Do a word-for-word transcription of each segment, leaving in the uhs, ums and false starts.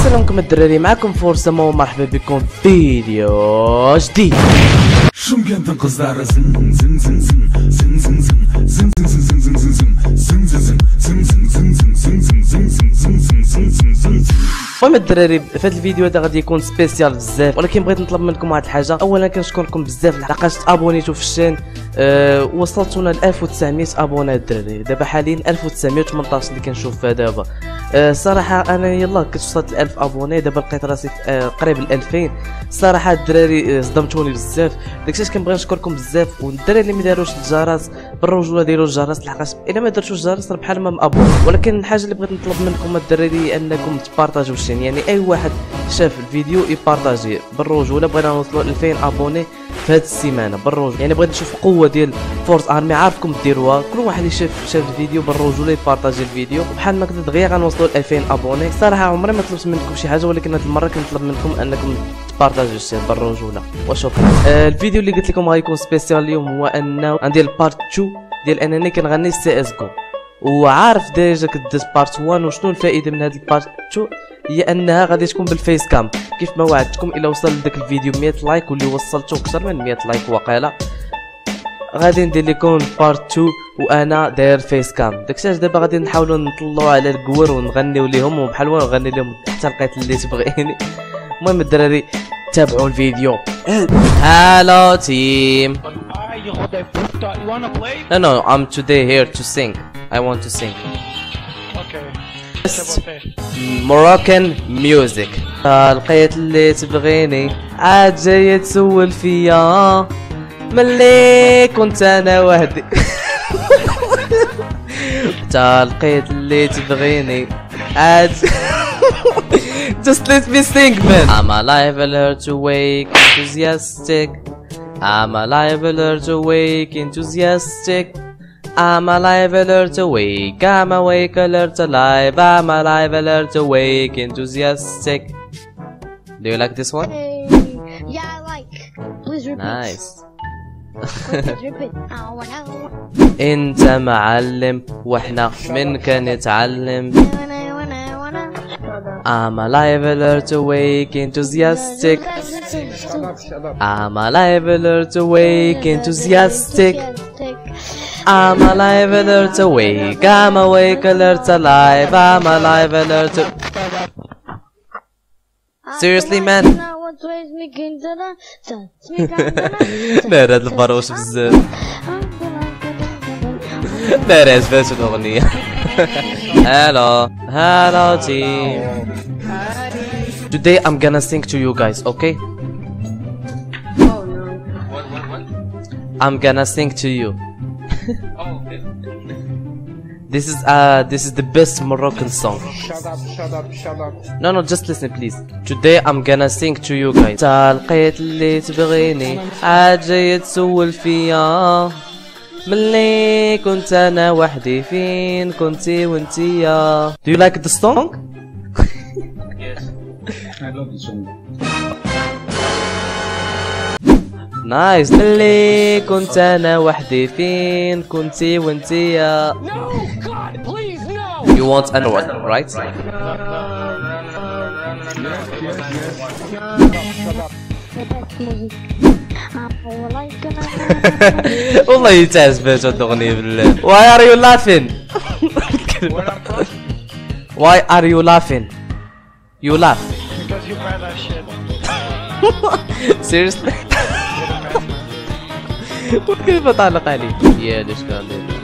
السلام الدراري، معكم فورسما ومرحبا بكم في فيديو جديد. شمكان تنقص دار زن زن زن زن زن زن زن زن زن زن زن زن زن زن زن. المهم الدراري، في هذا الفيديو هذا غادي يكون سبيسيال بزاف، ولكن بغيت نطلب منكم واحد الحاجه. اولا كنشكركم بزاف لحقاش تابونيتو في الشين. أه وصلتونا ل ألف وتسعمية ابوني الدراري، دابا حاليا ألف وتسعمية وثمنطاش اللي كنشوف فيها دابا. أه صراحه انا يلاه كنت وصلت ل ألف ابوني، دابا لقيت راسي أه قريب ل ألفين. صراحه الدراري صدمتوني بزاف، داكشي كنبغي نشكركم بزاف. والدراري اللي ما داروش الجرس بالرجوله ديروا الجرس، لحقاش الا ما درتوش الجرس راه بحال ما مابون. ولكن الحاجه اللي بغيت نطلب منكم الدراري انكم تبارطاجيو الشين، يعني اي واحد شاف الفيديو يبارطاجي بالرجوله. بغينا نوصلوا ل ألفين ابوني في هذه السيمانه بالرجوله، يعني بغيت نشوف القوه ديال فورس ارمي. عارفكم ديروها، كل واحد اللي شاف شاف الفيديو بالرجوله يبارطاجي الفيديو، وبحال ما كنت دغيا غنوصلوا ل ألفين ابوني. صراحه عمري ما طلبت منكم شي حاجه، ولكن هذه المره كنطلب منكم انكم تبارطاجيو الشين بالرجوله وشكرا. آه الفيديو اللي قلت لكم غيكون سبيسيال اليوم هو انه غندير البارت اثنين ديال انني كنغني سي اس جو. وعارف ديجا كدز بارت واحد، وشنو الفائده من هذا البارت اثنين؟ هي انها غادي تكون بالفيس كام كيف ما وعدتكم. الا وصل لذاك الفيديو مية لايك، واللي وصلته اكثر من مية لايك وقيله، غادي ندير لكم بارت اثنين وانا داير فيس كام. داكشي دابا غادي نحاولوا نطلعوا على الكور ونغنيو ليهم، وبحال وانا نغني لهم حتى لقيت اللي تبغيني. المهم الدراري تابعوا الفيديو. هالو تيم. No no, I'm today here to sing. I want to sing. Okay. Moroccan music. لقيت اللي تبغيني، عاد جاي تسول فيا ملي كنت انا وحدي. تا لقيت اللي تبغيني، عاد just let me sing man. I'm alive, alert, awake, enthusiastic. I'm alive, alert, awake, enthusiastic. I'm alive, alert, awake. I'm awake, alert, alive. I'm alive, alert, awake, enthusiastic. Do you like this one? Hey. Yeah, I like. Please repeat. Nice. Please repeat. Oh, no. انت معلم واحنا منك نتعلم. I'm alive, alert, awake, enthusiastic. I'm alive, alert, awake, enthusiastic. I'm alive, alert, awake. I'm awake, alert, alive. I'm alive, alert. Seriously man. نار هاد البروش بزاف. نار عجباتو الأغنية. Hello, hello team. Today I'm gonna sing to you guys, okay? I'm gonna sing to you. This is uh this is the best Moroccan song. Shut up, shut up, shut up. No no, just listen please. Today I'm gonna sing to you guys. تا لقيت اللي تبغيني، عاد جاي تسول فيا ملي كنت انا وحدي، فين كنتي وانتيا. Do you like the song? Yes, I love the song. نايس. ملي كنت انا وحدي، فين كنتي وانتيا. You want another one, right? والله تعجبات هاد الأغنية بالله. Why are you laughing? Why are you laughing? You laugh. Because you buy that shit. Seriously? كيف تعلق عليه؟ يا ليش كان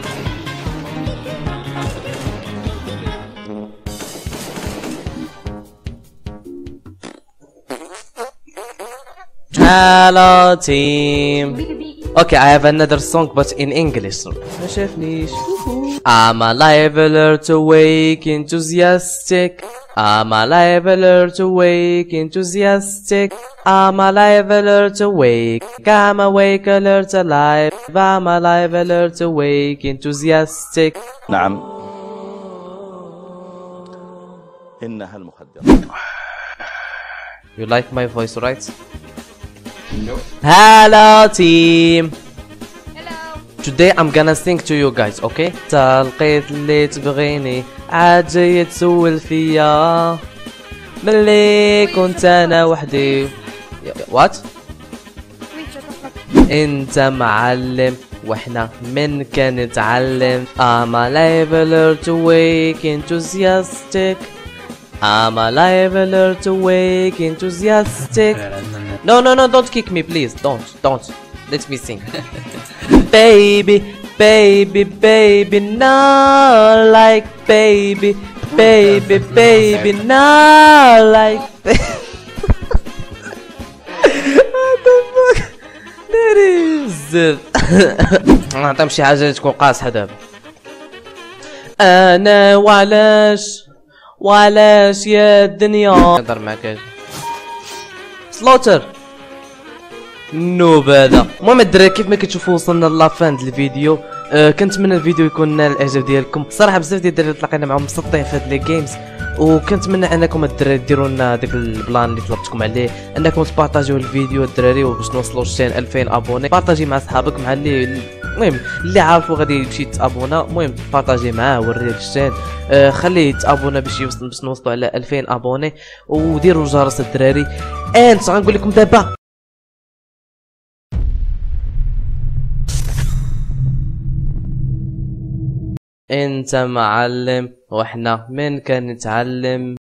Hello team. Okay, I have another song but in English. ما شافنيش. I'm alive, alert, awake, enthusiastic. I'm alive, alert, awake, enthusiastic. I'm alive, alert, awake. I'm awake, alert, alive. I'm alive, alert, awake, enthusiastic. نعم، إنها المخدرات. You like my voice, right? No. Hello team. Hello. Today I'm gonna sing to you guys, okay? تا لقيت اللي تبغيني، عاد جاي تسول فيا ملي كنت انا وحدي. وات؟ انت معلم واحنا من كان نتعلم. I'm a leveler to wake enthusiastic. I'm a leveler to wake enthusiastic. No no no don't kick me please. Don't don't. Let me sing. Baby baby baby not like baby baby baby not like بزاف. نعطيهم شي حاجه تكون قاصحه دابا. انا وعلاش وعلاش يا الدنيا نهضر معاك سلوتر نوب هذا. المهم الدراري كيف ما كتشوفوا وصلنا لافان ديال الفيديو. أه كنتمنى الفيديو يكون نال الاعجاب ديالكم. صراحه بزاف ديال الدراري تلاقينا معاهم مسطين في هاد لي جيمز، وكنتمنى انكم الدراري ديروا لنا داك البلان اللي طلبتكم عليه، انكم تبارطاجيو الفيديو الدراري، وباش نوصلوا لشين ألفين ابوني. بارطاجي مع صحابك مع اللي المهم اللي عارفو غادي يمشي يتابونا. المهم بارطاجي معاه وريه للشين. آه خليه يتابونا باش يوصل باش نوصلوا على ألفين ابوني، وديروا الجرس الدراري. انت غنقول لكم دابا انت معلم واحنا من كان نتعلم.